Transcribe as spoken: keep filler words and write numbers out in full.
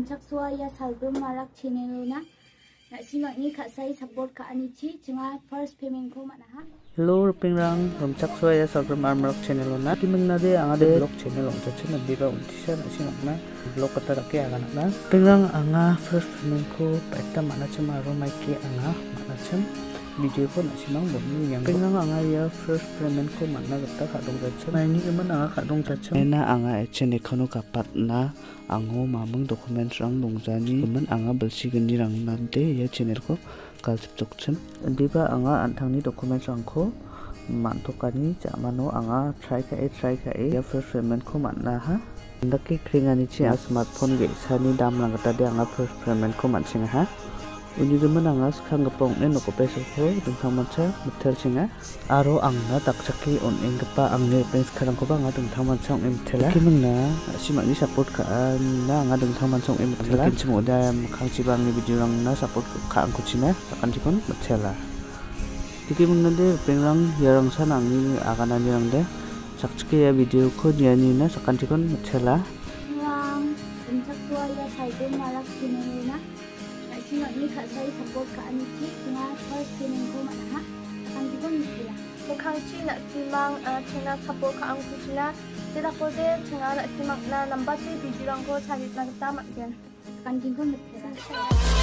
ya salbum marak channel Na.simangni kasai support ka.ani chenga first payment ko manaha. Hello pingrang romchak ya salbum marak channel na kimengna de anga de blog channel on chachen biba untisa Na.simangna blog kata rake agana na pingrang anga first payment ko paita mana chema ro maiki anga mana chem video ko Na.simang bomni yang pingrang anga ya first payment ko mana gata khadong chachen maini keman anga khadong chachen na anga echen ekono kapat na ango mamung dokumen rang dongjani keman anga belsi geni rang nante ya channel ko kalsip chokchen biba anga antangni dokumen rangko mantokani jamano anga try ka e try ka e ya first payment ko manna ha ndaki kringani chi smartphone ge sani dam rang gata de anga first payment ko manchinga ha uni geman anga Sikangipa ne noko peso ko dungthang mancha mitela chinga aro angna takchaki on engpa angni pens kharang ko ba anga dungthang mancha ong mitela kimengna Na.simangni support ka na anga dungthang mancha ong mitela kinchimo da khangchi bangni video rang na support ka angko china Sakantikon mitela tikimengna de pengrang yarang sanangni aganani rang de sakchike ya video ko niani na Sakantikon mitela yang pencakwa ya salbum marak channel na Na.simangni kasai support ka.ani chenga first payment ko manaha. Sakantikon mitela Mukangchi Na.simang channel support ka angku china tidak pode channel Na.simang na number three video rangko cari kita makgen Sakantikon mitela.